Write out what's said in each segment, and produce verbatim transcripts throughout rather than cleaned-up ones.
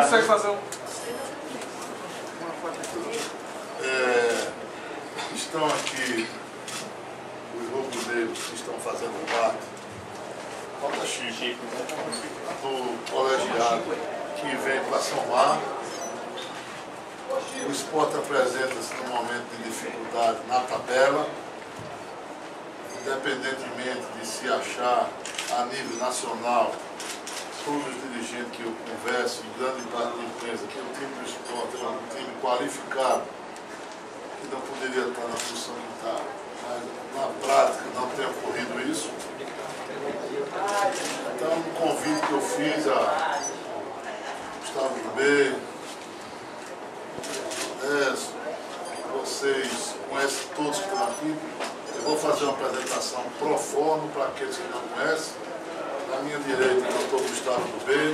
consegue fazer um... É, estão aqui os rubro-negros que estão fazendo parte, falta Chico, do colegiado que vem para somar. O Sport apresenta-se num momento de dificuldade na tabela, independentemente de se achar a nível nacional, todos os dirigentes que eu converso, e grande parte da empresa, que o time do Sport é um time qualificado, que não poderia estar na posição que está, mas na prática não tem ocorrido isso. Então, um convite que eu fiz a Gustavo do B, Décio, vocês conhecem todos que estão aqui. Eu vou fazer uma apresentação pro forma para aqueles que não conhecem. Na minha direita, o doutor Gustavo do B,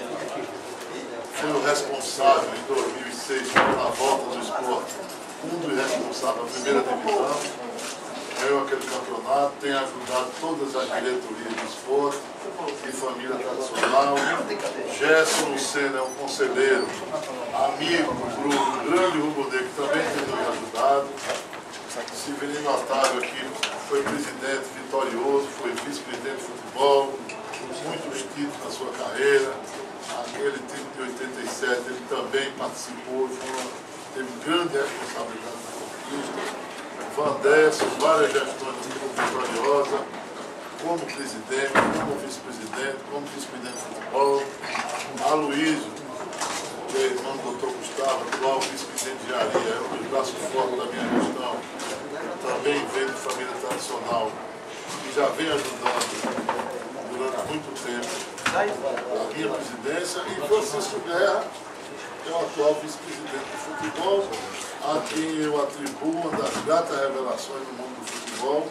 foi o responsável em dois mil e seis, na volta do esporte, um dos responsáveis da primeira divisão. Eu, aquele campeonato, tenho ajudado todas as diretorias do esporte, de família tradicional. Gerson Lucena é um conselheiro, amigo do grupo, grande rubro-negro, que também tem nos ajudado. Severino Otávio aqui foi presidente vitorioso, foi vice-presidente de futebol, muitos títulos na sua carreira. Aquele time de oitenta e sete, ele também participou, foi, teve grande responsabilidade na conquista. Van Décio, várias gestões muito vitoriosas, como presidente, como vice-presidente, como vice-presidente de futebol. Aloysio, que é irmão do doutor Gustavo, atual vice-presidente de engenharia, é um dos braços fortes da minha gestão, também vem de família tradicional, e já vem ajudando durante muito tempo a minha presidência, e Francisco Guerra, que é o atual vice-presidente de futebol, a quem eu atribuo uma das gratas revelações no mundo do futebol,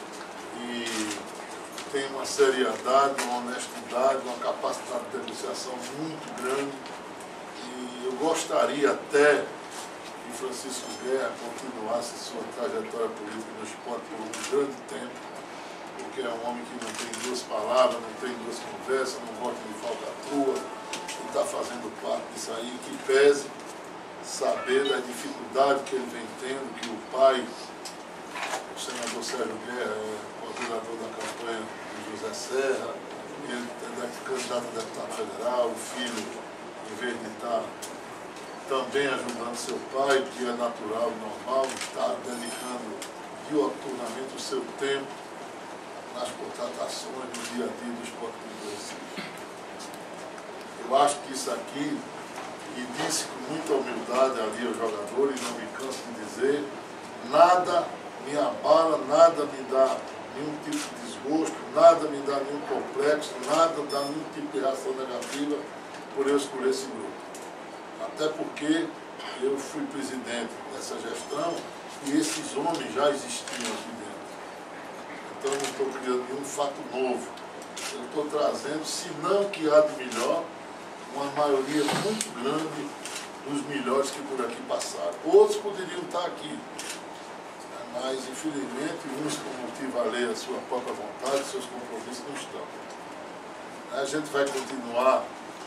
e tem uma seriedade, uma honestidade, uma capacidade de negociação muito grande, e eu gostaria até que Francisco Guerra continuasse sua trajetória política no esporte por um grande tempo, porque é um homem que não tem duas palavras, não tem duas conversas, não gosta de falcatrua, e está fazendo parte disso aí, que pese saber da dificuldade que ele vem tendo, que o pai, o senador Sérgio Guerra, é coordenador da campanha de José Serra, ele é candidato a deputado federal, o filho, em vez de estar também ajudando seu pai, que é natural e normal, está dedicando dioturnamente o seu tempo nas contratações, no dia a dia do esporte do Recife. Eu acho que isso aqui, e disse com muita humildade ali aos jogadores, não me canso de dizer, nada me abala, nada me dá nenhum tipo de desgosto, nada me dá nenhum complexo, nada dá nenhum tipo de reação negativa por eu escolher esse grupo. Até porque eu fui presidente dessa gestão e esses homens já existiam aqui dentro. Então eu não estou criando nenhum fato novo. Eu estou trazendo, se não que há de melhor, uma maioria muito grande dos melhores que por aqui passaram. Outros poderiam estar aqui, mas infelizmente uns por motivo alheio à sua própria vontade, seus compromissos não estão. A gente vai continuar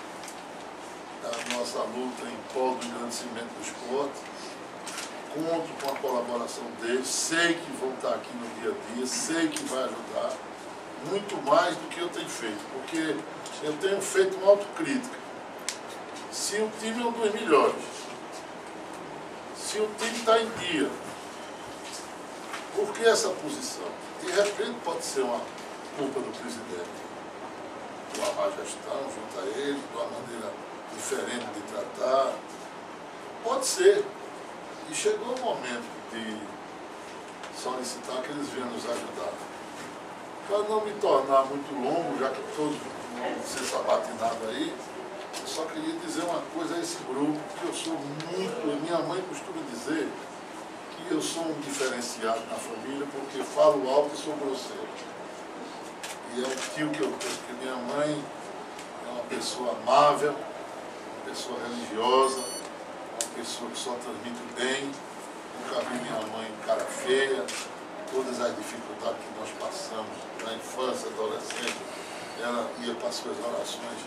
a nossa luta em prol do engrandecimento do esporte, conto com a colaboração deles, sei que vão estar aqui no dia a dia, sei que vai ajudar, muito mais do que eu tenho feito, porque eu tenho feito uma autocrítica. Se o time é um dos melhores, se o time está em dia, por que essa posição? De repente pode ser uma culpa do presidente, de uma má gestão junto a ele, de uma maneira diferente de tratar. Pode ser. E chegou o momento de solicitar que eles venham nos ajudar. Para não me tornar muito longo, já que todos vão ser sabatinados aí, eu só queria dizer uma coisa a esse grupo, que eu sou muito, minha mãe costuma dizer que eu sou um diferenciado na família, porque falo alto e sou grosseiro. E é um tio que eu tenho, porque minha mãe é uma pessoa amável, uma pessoa religiosa, uma pessoa que só transmite o bem. Nunca vi minha mãe cara feia, todas as dificuldades que nós passamos na infância, adolescência, ela ia para as suas orações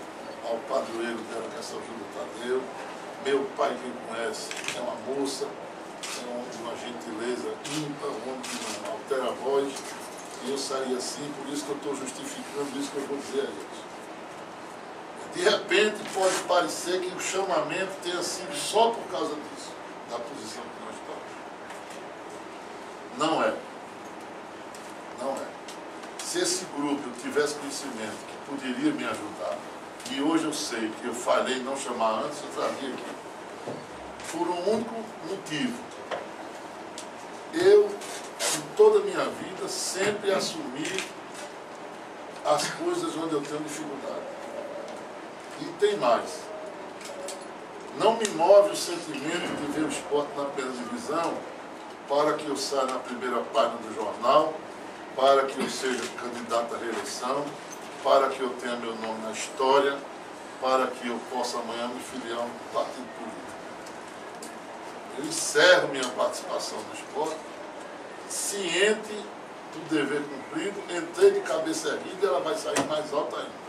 ao padroeiro dela, que é São Júlio Tadeu. Meu pai, quem conhece, é uma moça, é uma gentileza ímpar, um homem que não altera a voz. E eu saí assim, por isso que eu estou justificando isso que eu vou dizer a eles. De repente, pode parecer que o chamamento tenha sido só por causa disso, da posição que nós estamos. Não é. Não é. Se esse grupo tivesse conhecimento que poderia me ajudar, e hoje eu sei que eu falhei em não chamar antes, eu trazia aqui. Por um único motivo. Eu, em toda a minha vida, sempre assumi as coisas onde eu tenho dificuldade. E tem mais. Não me move o sentimento de ver o esporte na primeira divisão para que eu saia na primeira página do jornal, para que eu seja candidato à reeleição, para que eu tenha meu nome na história, para que eu possa amanhã me filiar a um partido político. Eu encerro minha participação no esporte, ciente do dever cumprido, entrei de cabeça erguida e ela vai sair mais alta ainda.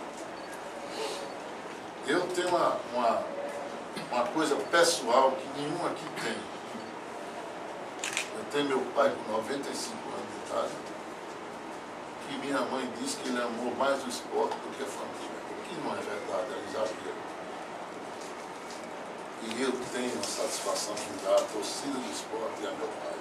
Eu tenho uma, uma, uma coisa pessoal que nenhum aqui tem. Eu tenho meu pai com noventa e cinco anos de idade, que minha mãe disse que ele amou mais o esporte do que a família. O que não é verdade, é exagero. E eu tenho a satisfação de dar a torcida do esporte a meu pai.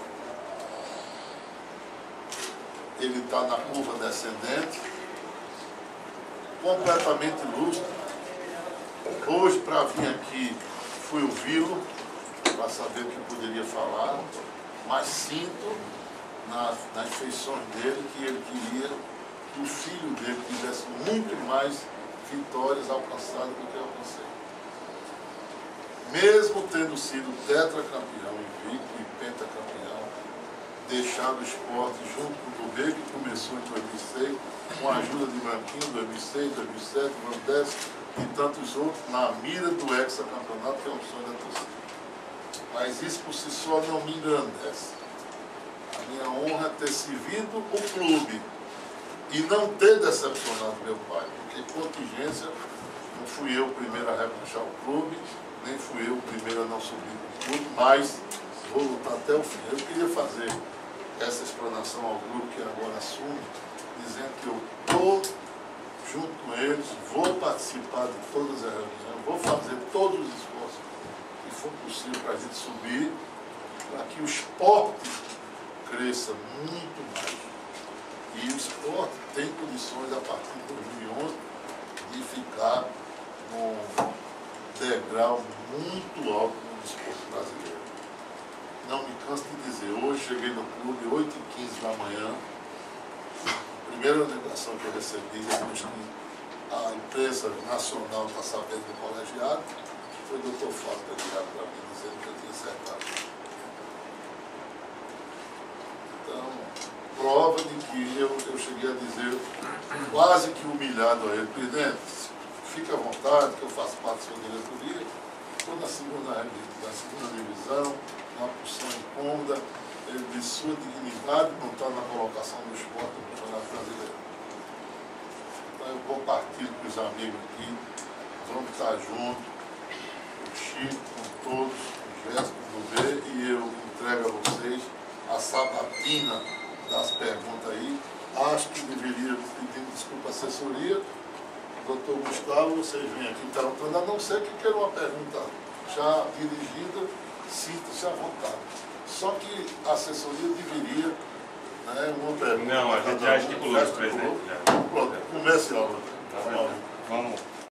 Ele está na curva descendente, completamente lúcido. Hoje, para vir aqui, fui ouvi-lo, para saber o que poderia falar, mas sinto nas, nas feições dele que ele queria que o filho dele tivesse muito mais vitórias alcançadas do que eu alcancei. Mesmo tendo sido tetracampeão, invicto e pentacampeão, deixar o esporte junto com o Tubê, que começou em dois mil e seis, com a ajuda de Branquinho, dois mil e seis, dois mil e sete, dois mil e dez e tantos outros, na mira do hexacampeonato, que é um sonho da torcida. Mas isso por si só não me engrandece. A minha honra é ter servido o clube e não ter decepcionado meu pai, porque contingência, não fui eu o primeiro a rebaixar o clube, nem fui eu o primeiro a não subir o clube, mas vou lutar até o fim. Eu queria fazer essa explanação ao grupo que agora assume, dizendo que eu estou junto com eles, vou participar de todas as reuniões, vou fazer todos os esforços que for possível para a gente subir, para que o esporte cresça muito mais. E o esporte tem condições, a partir de dois mil e onze, de ficar num degrau muito alto no esporte brasileiro. Não me canso de dizer, hoje cheguei no clube, oito e quinze da manhã, a primeira ligação que eu recebi, depois que a imprensa nacional está sabendo do colegiado, foi o doutor Fábio ter ligado para mim, dizendo que eu tinha acertado. Então, prova de que eu, eu cheguei a dizer, quase que humilhado a ele, presidente, fique à vontade, que eu faço parte da sua diretoria, estou na segunda, na segunda divisão, uma posição incômoda, ele disse, sua dignidade não está na colocação do esporte no Campeonato Brasileiro. Então eu vou partir com os amigos aqui, vamos estar juntos, o Chico, com todos, o Jéssica, o Dubê, e eu entrego a vocês a sabatina das perguntas aí. Acho que deveria pedir desculpa à assessoria. Doutor Gustavo, vocês vêm aqui perguntando, a não ser que queiram uma pergunta já dirigida, sinta-se à vontade. Só que a assessoria deveria, né, uma pergunta. Não, a gente já estipulou, presidente. Pronto, comece a aula. Vamos.